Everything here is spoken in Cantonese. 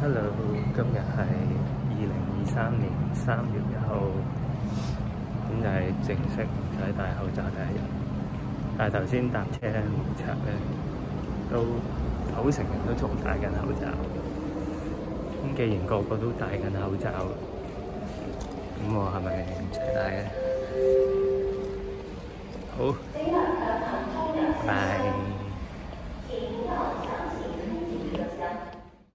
Hello，今日係2023年3月1號，咁就係正式唔使戴口罩第一日。但係頭先搭車咧，目測咧都90%人都仲戴緊口罩。咁既然個個都戴緊口罩，咁我係咪唔使戴咧？好，拜拜。